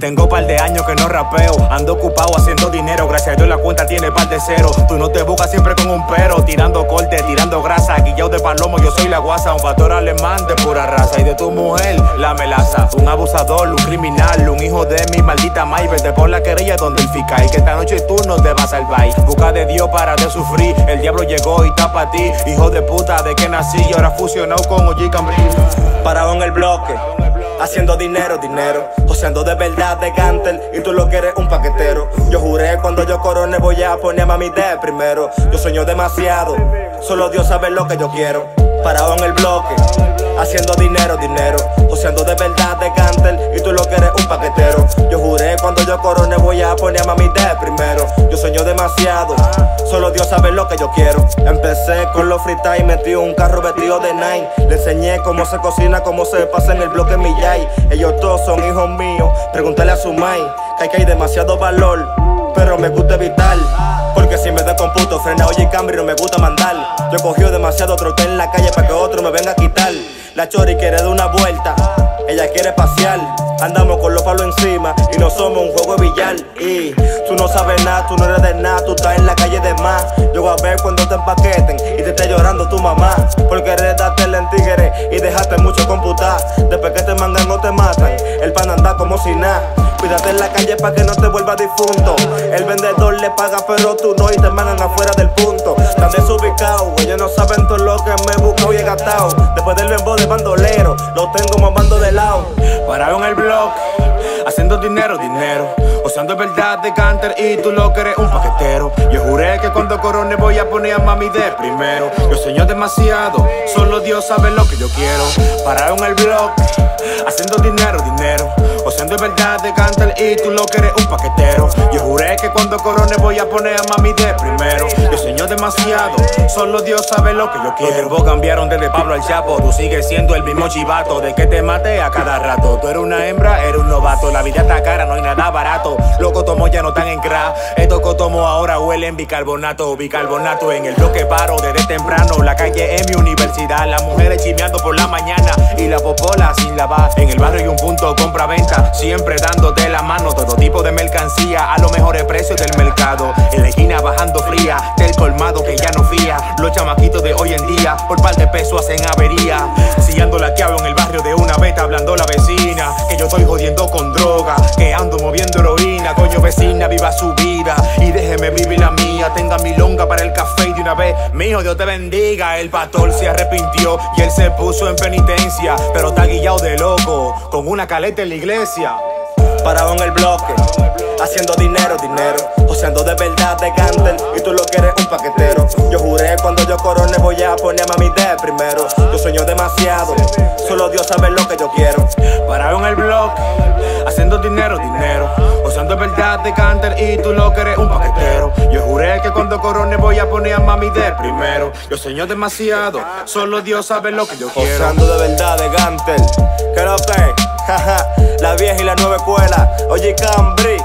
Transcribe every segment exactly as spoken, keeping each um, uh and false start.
Tengo par de años que no rapeo, ando ocupado haciendo dinero. Gracias a Dios la cuenta tiene par de cero. Tú no te buscas siempre con un pero, tirando corte, tirando grasa. Guillao de palomo, yo soy la guasa. Un pastor alemán de pura raza. Y de tu mujer, la melaza. Un abusador, un criminal, un hijo de mi maldita may. Vete por la querella donde el fica. Y que esta noche tú no te vas a salvar. Busca de Dios para de sufrir. El diablo llegó y está pa' ti. Hijo de puta, de que nací y ahora fusionado con O G Cambrí. Parado en el bloque, haciendo dinero, dinero, joseando de verdad de Gantel, y tú lo que eres un paquetero. Yo juré cuando yo corone voy a poner a mami de primero. Yo sueño demasiado, solo Dios sabe lo que yo quiero. Parado en el bloque, haciendo dinero, dinero, joseando de verdad de Gantel, y tú lo que eres un paquetero. Yo juré cuando yo corone voy a poner a mami de primero. Yo sueño demasiado, solo Dios sabe lo que yo quiero. Empecé con los freestyle, metí un carro vestido de Nine. Le enseñé cómo se cocina, cómo se pasa en el bloque Millay. Ellos todos son hijos míos, pregúntale a su mai. Que hay que hay demasiado valor, pero me gusta evitar. Porque si me descomputo, frena O G Cambrí, no me gusta mandar. Yo he cogido demasiado trote en la calle para que otro me venga a quitar. La chori quiere dar una vuelta, ella quiere pasear. Andamos con los palos encima y no somos un juego de billar. Y tú no sabes nada, tú no eres de nada, tú estás en la calle de más. Yo voy a ver cuando te empaqueten y te esté llorando tu mamá. Porque eres dártela en tigre y dejaste mucho computar. Después que te mangan o te matan, el pan anda como si nada. Cuídate en la calle pa' que no te vuelva difunto. El vendedor le paga pero tú no y te mandan afuera del punto. Están desubicados, ellos no saben todo lo que me he buscado y he gastado. Después del bembo de bandolero, lo tengo mamando de lado. Parado en el bloque, haciendo dinero, dinero, usando verdad de Gantel y tú lo que eres un paquetero. Yo juré que cuando corone voy a poner a mami de primero. Yo sueño demasiado, solo Dios sabe lo que yo quiero. Parado en el bloque, haciendo dinero, dinero, usando verdad de Gantel y tú lo que eres un paquetero. Yo juré que cuando corone voy a poner a mami de primero. Yo sueño demasiado, solo Dios sabe lo que yo quiero. Los tiempos cambiaron desde Pablo al Chapo, tú sigues siendo el mismo chivato de que te mate a cada rato. Tú eres una hembra, eres un novato, la vida está cara, no hay nada barato. Los cotomos ya no están en crack, estos cotomos ahora huelen bicarbonato. Bicarbonato en el bloque paro desde temprano. La calle es mi universidad, las mujeres chimeando por la mañana y la popola sin lavar. En el barrio hay un punto compra-venta, siempre dándote la mano. Todo tipo de mercancía a los mejores precios del mercado. En la esquina bajando fría, del colmado que ya no fía. Los chamaquitos de hoy en día por par de pesos hacen avería. Si ando laqueado en el barrio de una vez hablando la vecina, que yo estoy jodiendo con droga, que ando moviendo heroína. Coño vecina, viva su vida y déjeme vivir la mía. Tenga mi longa para el café y de una vez, mijo, Dios te bendiga. El pastor se arrepintió y él se puso en penitencia, pero está guillado de loco con una caleta en la iglesia. Parado en el bloque, haciendo dinero, dinero, joseando de verdad de Gantel y tú lo que eres un paquetero. Yo juré cuando yo corone voy a poner a mami de primero. Yo sueño demasiado, solo Dios sabe lo que yo quiero. Parado en el bloque, haciendo dinero, dinero, usando verdad de Gantel y tú lo que eres un paquetero. Yo juré que cuando corone voy a poner a mami de primero. Yo sueño demasiado, solo Dios sabe lo que yo quiero. Joseando de verdad de Gantel, ¿qué lo que? Jaja, la vieja y la nueva escuela, O G Cambrí,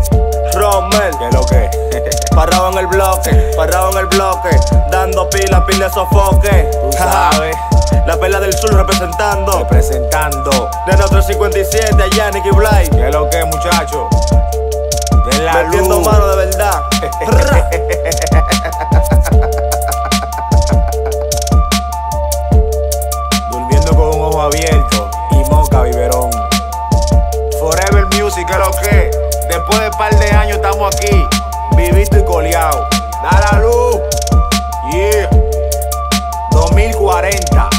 Rommel, ¿qué lo que? Parado en el bloque, parado en el bloque, dando pila, pila de sofoque. Tú sabes, la perla del sur representando, representando de nuestro cincuenta y siete allá Nicky Blay. ¿Qué lo que, muchacho? De la metiendo luz. mano de verdad. Durmiendo con un ojo abierto y moca biberón. Forever Music, ¿qué lo que? Después de par de años estamos aquí, vivito y coleado. Da la luz, yeah, dos mil cuarenta.